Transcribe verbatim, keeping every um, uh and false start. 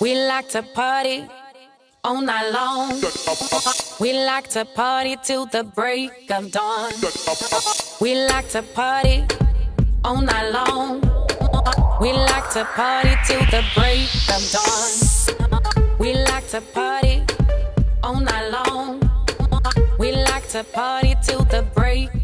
We like to party all night long. We like to party till the break of dawn. We like to party all night long. We like to party till the break of dawn. We like to party all night long. We like to party till the break